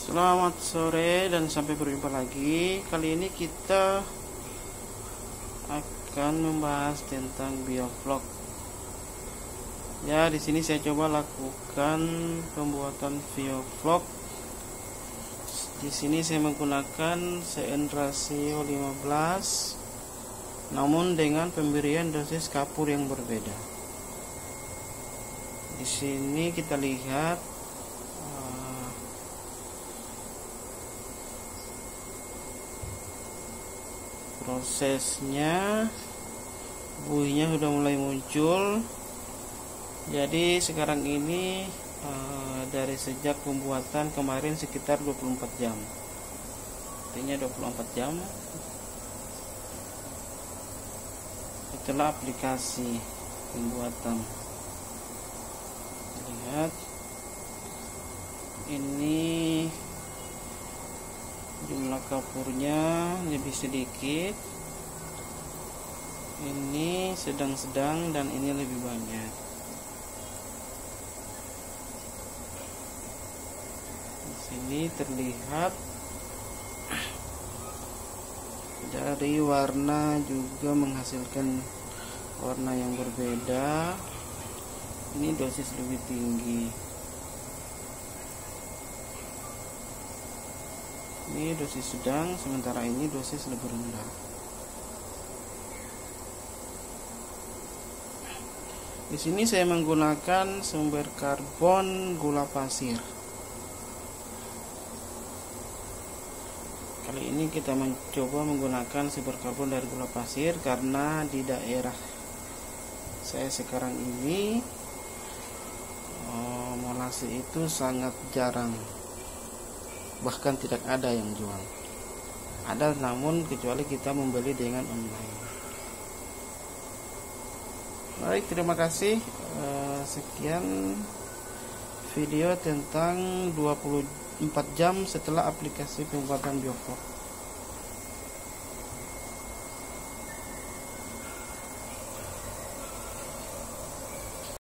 Selamat sore dan sampai berjumpa lagi. Kali ini kita akan membahas tentang biovlog. Ya, di sini saya coba lakukan pembuatan biovlog. Di sini saya menggunakan CN rasio 15, namun dengan pemberian dosis kapur yang berbeda. Di sini kita lihat prosesnya, buihnya sudah mulai muncul. Jadi sekarang ini dari sejak pembuatan kemarin sekitar 24 jam, artinya 24 jam setelah aplikasi pembuatan. Lihat ini jumlah kapurnya lebih sedikit, ini sedang-sedang, dan ini lebih banyak. Di sini terlihat dari warna juga menghasilkan warna yang berbeda. Ini dosis lebih tinggi. Ini dosis sedang, sementara ini dosis lebih rendah. Di sini saya menggunakan sumber karbon gula pasir. Kali ini kita mencoba menggunakan sumber karbon dari gula pasir karena di daerah saya sekarang ini molase itu sangat jarang. Bahkan tidak ada yang jual. Ada, namun kecuali kita membeli dengan online. Baik, terima kasih. Sekian video tentang 24 jam setelah aplikasi pembuatan biovlog.